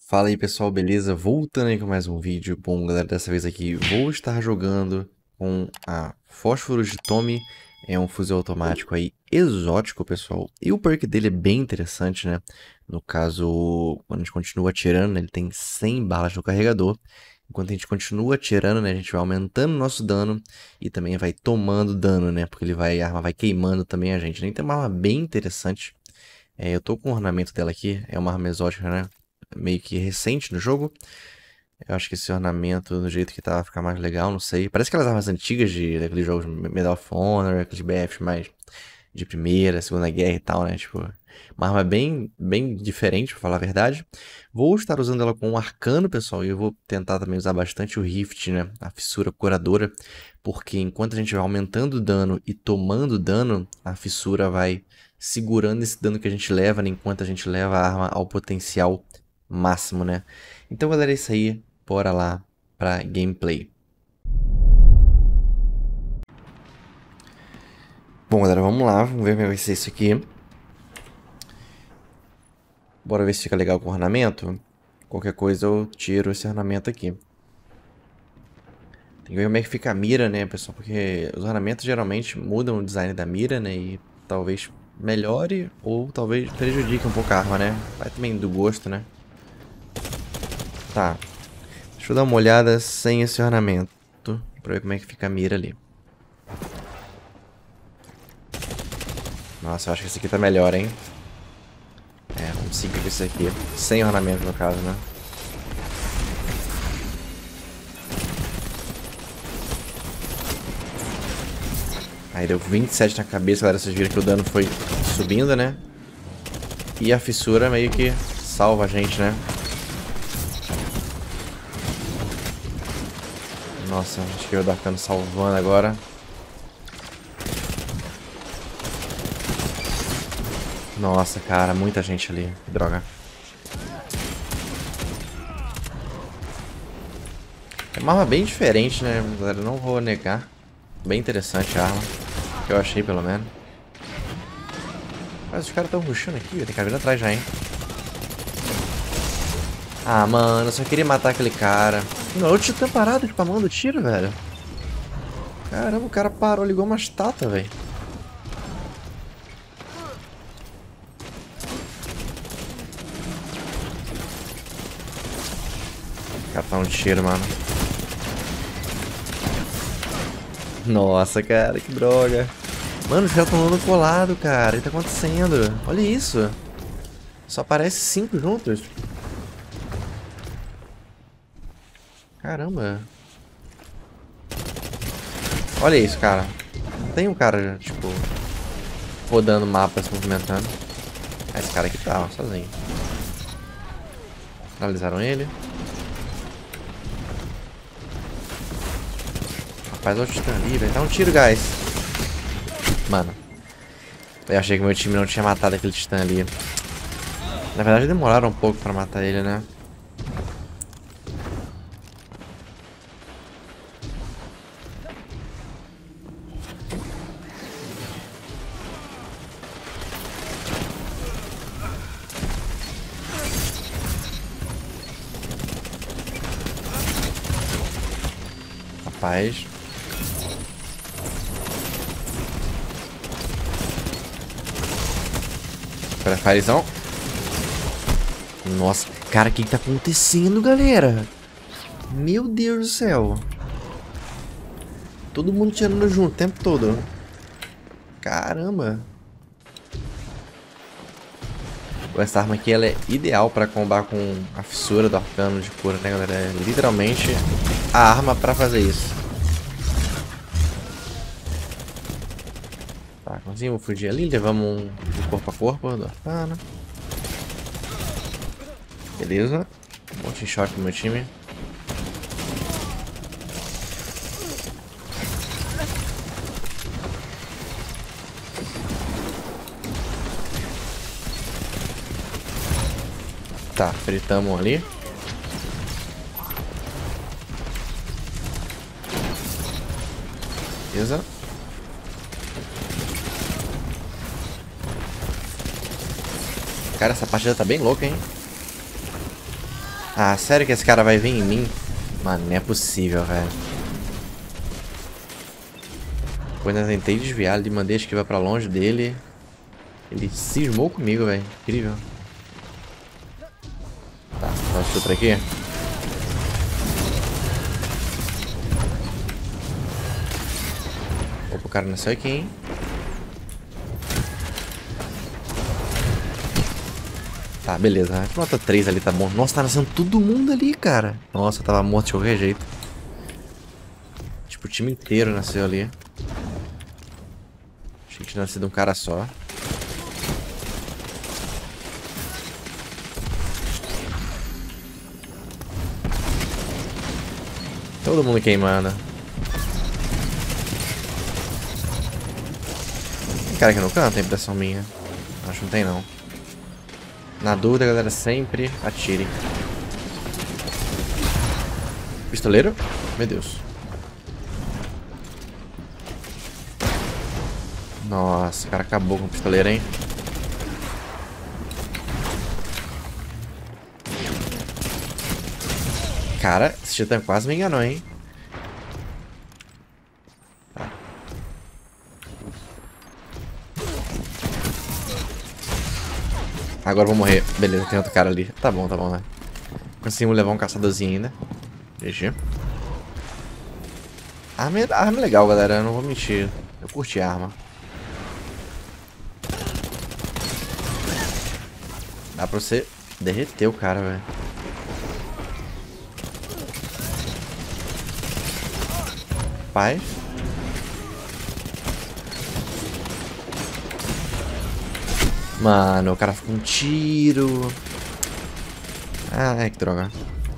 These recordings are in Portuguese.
Fala aí pessoal, beleza? Voltando aí com mais um vídeo. Bom, galera, dessa vez aqui vou estar jogando com a Fósforos de Tommy. É um fuzil automático aí exótico, pessoal. E o perk dele é bem interessante, né? No caso, quando a gente continua atirando, né, ele tem 100 balas no carregador. Enquanto a gente continua atirando, né, a gente vai aumentando o nosso dano e também vai tomando dano, né? Porque a arma vai queimando também a gente, né? Então é uma arma bem interessante. Eu tô com o ornamento dela aqui, é uma arma exótica, né? Meio que recente no jogo. Eu acho que esse ornamento, do jeito que tá, vai ficar mais legal, não sei. Parece aquelas armas antigas daqueles jogos Medal of Honor, aqueles BF mais de Primeira, Segunda Guerra e tal, né? Tipo, uma arma bem diferente, pra falar a verdade. Vou estar usando ela com um arcano, pessoal, e eu vou tentar também usar bastante o Rift, né? A fissura curadora, porque enquanto a gente vai aumentando o dano e tomando dano, a fissura vai segurando esse dano que a gente leva, né? Enquanto a gente leva a arma ao potencial máximo, né? Então, galera, é isso aí. Bora lá pra gameplay. Bom, galera, vamos lá. Vamos ver como vai ser isso aqui. Bora ver se fica legal com o ornamento. Qualquer coisa eu tiro esse ornamento aqui. Tem que ver como é que fica a mira, né, pessoal? Porque os ornamentos geralmente mudam o design da mira, né? E talvez melhore ou talvez prejudique um pouco a arma, né? Vai também do gosto, né? Tá. Deixa eu dar uma olhada sem esse ornamento. Pra ver como é que fica a mira ali. Nossa, eu acho que esse aqui tá melhor, hein? Vamos seguir com esse aqui. Sem ornamento, no caso, né? Aí deu 27 na cabeça, galera. Vocês viram que o dano foi subindo, né? E a fissura meio que salva a gente, né? Nossa, acho que o Darkano salvando agora. Nossa, cara, muita gente ali. Que droga. É uma arma bem diferente, né, galera? Não vou negar. Bem interessante a arma. Que eu achei, pelo menos. Mas os caras estão rushando aqui. Tem cara vindo atrás já, hein? Ah, mano, eu só queria matar aquele cara. Não, eu tinha parado spamando o tiro, velho. Caramba, o cara parou, ligou uma estátua, velho. O cara tá um tiro, mano. Nossa, cara, que droga. Mano, os caras estão andando colado, cara. O que tá acontecendo? Olha isso. Só aparece 5 juntos. Caramba. Olha isso, cara. Não tem um cara, tipo, rodando o mapa, se movimentando. Esse cara aqui tá, ó, sozinho. Finalizaram ele. Rapaz, olha o titã ali, velho. Dá um tiro, guys. Mano. Eu achei que meu time não tinha matado aquele titã ali. Na verdade, demoraram um pouco pra matar ele, né? Rapaz. Prefirezão. Nossa, cara, o que tá acontecendo, galera? Meu Deus do céu. Todo mundo tirando junto o tempo todo. Caramba. Essa arma aqui ela é ideal para combar com a fissura do arcano de cura, né, galera? É literalmente a arma para fazer isso. Tá, conseguimos fugir ali, levamos um corpo a corpo do arcano. Beleza. Um monte de choque no meu time. Tá, fritamos ali. Beleza. Cara, essa partida tá bem louca, hein? Ah, sério que esse cara vai vir em mim? Mano, não é possível, velho. Quando eu tentei desviar, ele mandei a esquiva pra longe dele. Ele cismou comigo, velho. Incrível. Tá, dá um chute aqui. Opa, o cara nasceu aqui, hein? Tá, beleza. A gente mata 3 ali, tá bom. Nossa, tá nascendo todo mundo ali, cara. Nossa, eu tava morto de qualquer jeito. Tipo, o time inteiro nasceu ali. Achei que tinha nascido um cara só. Todo mundo queimando. Tem cara aqui no canto, tem impressão minha. Acho que não tem, não. Na dúvida, galera, sempre atire. Pistoleiro? Meu Deus. Nossa, o cara acabou com o pistoleiro, hein? Cara, esse titã quase me enganou, hein? Tá. Agora eu vou morrer. Beleza, tem outro cara ali. Tá bom, né? Conseguimos levar um caçadorzinho ainda. GG. Arma é legal, galera. Eu não vou mentir. Eu curti a arma. Dá pra você derreter o cara, velho. Paz. Mano, o cara ficou um tiro. Ai, que droga.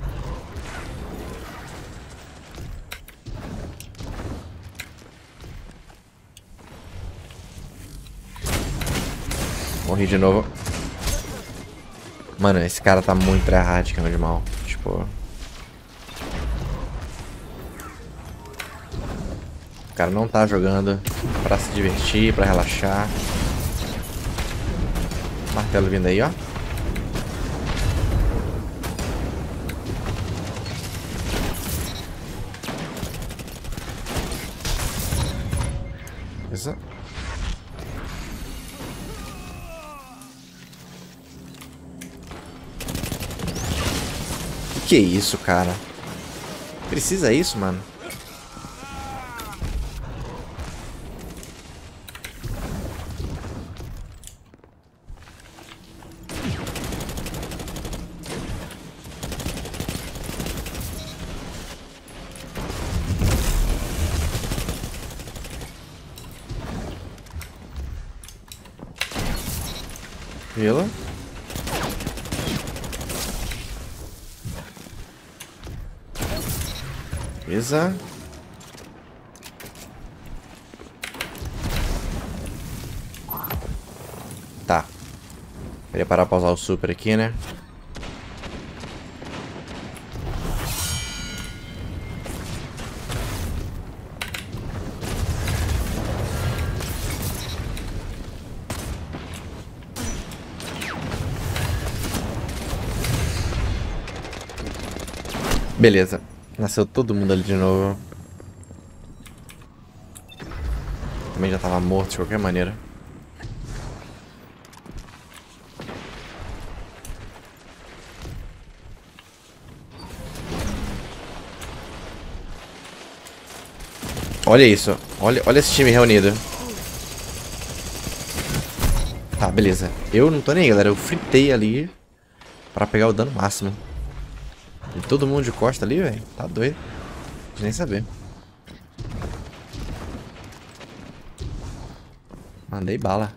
Morri de novo. Mano, esse cara tá muito tryhard, cama de mal. Tipo... O cara não tá jogando pra se divertir, pra relaxar. Martelo vindo aí, ó. Isso. Que isso, cara? Precisa isso, mano? Vila. Beleza. Tá. Preparar pra usar o super aqui, né? Beleza. Nasceu todo mundo ali de novo. Também já tava morto de qualquer maneira. Olha isso. Olha esse time reunido. Tá, beleza. Eu não tô nem aí, galera. Eu fritei ali pra pegar o dano máximo. E todo mundo de costa ali, velho. Tá doido. De nem saber. Mandei bala.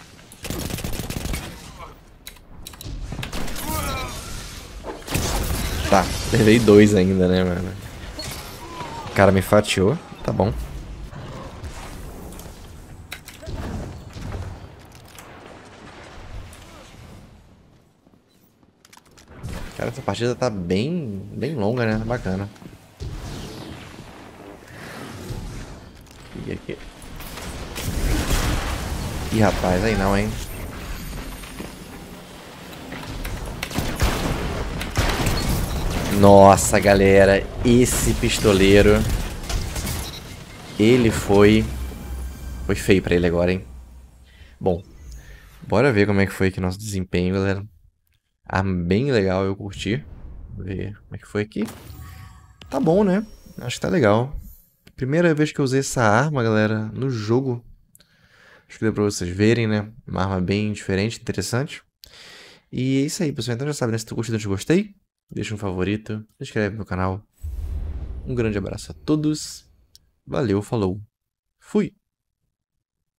Tá, levei 2 ainda, né, mano? O cara me fatiou. Tá bom. Cara, essa partida tá bem longa, né? Bacana. E aqui. Ih, rapaz, aí não, hein? Nossa, galera, esse pistoleiro, ele foi feio pra ele agora, hein? Bom, bora ver como é que foi aqui nosso desempenho, galera. Ah, bem legal, eu curti. Vamos ver como é que foi aqui. Tá bom, né? Acho que tá legal. Primeira vez que eu usei essa arma, galera, no jogo. Acho que deu pra vocês verem, né? Uma arma bem diferente, interessante. E é isso aí, pessoal. Então já sabe, né? Se tu curtiu, eu gostei, deixa um favorito, se inscreve no meu canal. Um grande abraço a todos. Valeu, falou. Fui!